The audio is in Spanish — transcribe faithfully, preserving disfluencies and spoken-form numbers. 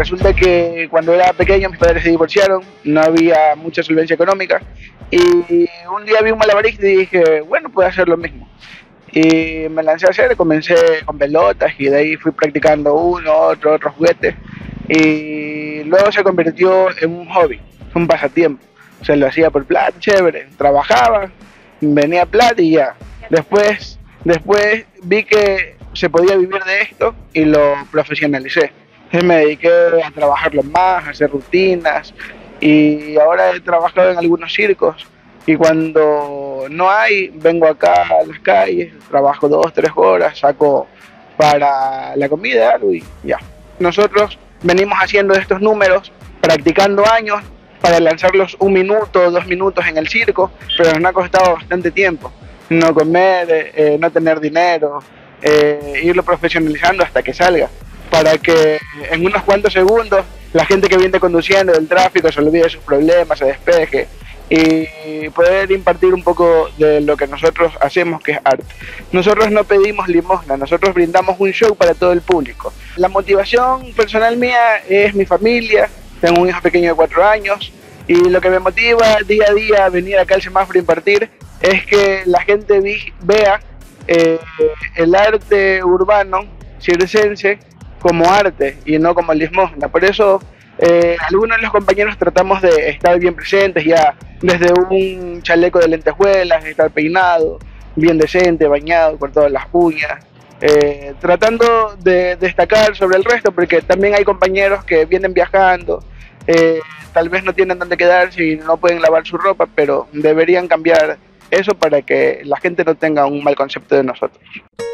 resulta que cuando era pequeño mis padres se divorciaron, no había mucha solvencia económica y un día vi un malabarista y dije, bueno, puedo hacer lo mismo. Y me lancé a hacer, comencé con pelotas y de ahí fui practicando uno, otro, otro juguete y luego se convirtió en un hobby, un pasatiempo. O sea, lo hacía por plata, chévere, trabajaba, venía plata y ya. Después, después vi que se podía vivir de esto y lo profesionalicé. Entonces me dediqué a trabajarlo más, a hacer rutinas y ahora he trabajado en algunos circos y cuando no hay, vengo acá a las calles, trabajo dos, tres horas, saco para la comida algo y ya. Nosotros venimos haciendo estos números, practicando años para lanzarlos un minuto, dos minutos en el circo, pero nos ha costado bastante tiempo. No comer, eh, no tener dinero, eh, irlo profesionalizando hasta que salga, para que en unos cuantos segundos la gente que viene conduciendo del tráfico se olvide de sus problemas, se despeje y poder impartir un poco de lo que nosotros hacemos, que es arte. Nosotros no pedimos limosna, nosotros brindamos un show para todo el público. La motivación personal mía es mi familia, tengo un hijo pequeño de cuatro años y lo que me motiva día a día a venir acá al semáforo a impartir es que la gente vi, vea eh, el arte urbano circense como arte y no como limosna. Por eso eh, algunos de los compañeros tratamos de estar bien presentes ya desde un chaleco de lentejuelas, estar peinado, bien decente, bañado, cortado las uñas, eh, tratando de destacar sobre el resto porque también hay compañeros que vienen viajando, eh, tal vez no tienen dónde quedarse y no pueden lavar su ropa, pero deberían cambiar eso para que la gente no tenga un mal concepto de nosotros.